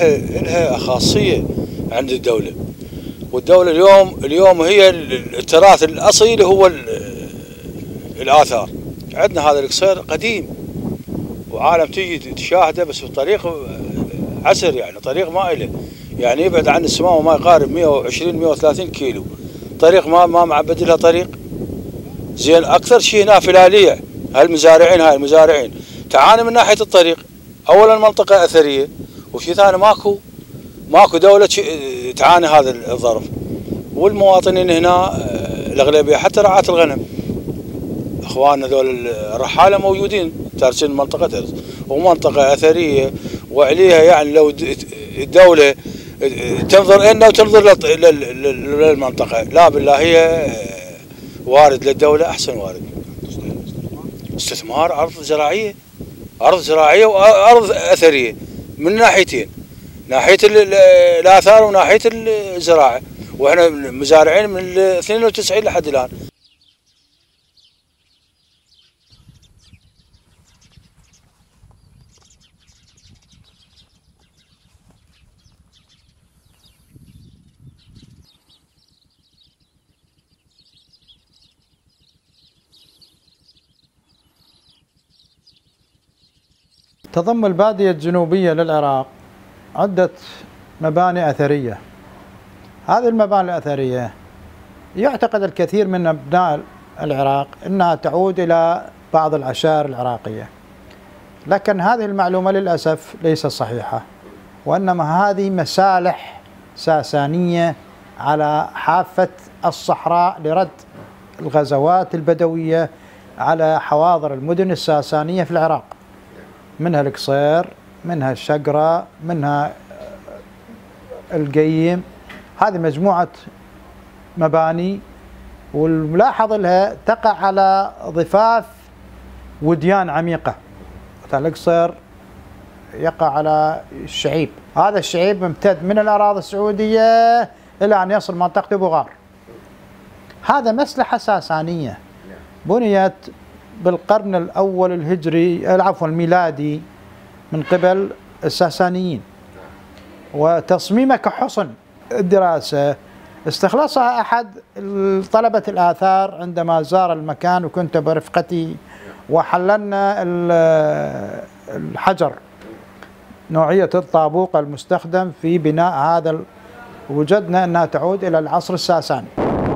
إلها خاصية عند الدولة، والدولة اليوم هي التراث الأصيل هو الآثار. عندنا هذا القصير قديم وعالم تيجي تشاهده بس بطريق عسر، يعني طريق ما إله، يعني يبعد عن السماء وما يقارب 120 130 كيلو، طريق ما معبد لها طريق. زين أكثر شيء هنا فلالية، هاي المزارعين تعاني من ناحية الطريق. أولا منطقة أثرية، وشيء ثاني ماكو دولة تعاني هذا الظرف. والمواطنين هنا الأغلبية حتى رعاة الغنم، اخواننا ذول الرحاله موجودين تارسين المنطقه ترس، ومنطقه اثريه وعليها يعني لو الدوله تنظر لنا وتنظر للمنطقه، لا بالله هي وارد للدوله احسن وارد. استثمار ارض زراعيه وارض اثريه من ناحيتين، ناحيه الاثار وناحيه الزراعه، واحنا مزارعين من 92 لحد الان. تضم البادية الجنوبية للعراق عدة مباني أثرية. هذه المباني الأثرية يعتقد الكثير من أبناء العراق أنها تعود إلى بعض العشائر العراقية، لكن هذه المعلومة للأسف ليست صحيحة، وإنما هذه مسالح ساسانية على حافة الصحراء لرد الغزوات البدوية على حواضر المدن الساسانية في العراق، منها القصير، منها الشقرة، منها القيم. هذه مجموعة مباني، والملاحظ لها تقع على ضفاف وديان عميقة. مثلا القصير يقع على الشعيب، هذا الشعيب ممتد من الأراضي السعودية إلى أن يصل منطقة بوغار. هذا مسلحة ساسانية بنيت بالقرن الأول الهجري الميلادي من قبل الساسانيين، وتصميمه كحصن. الدراسة استخلصها أحد طلبة الآثار عندما زار المكان، وكنت برفقتي، وحللنا الحجر نوعية الطابوق المستخدم في بناء هذا، وجدنا أنها تعود إلى العصر الساساني.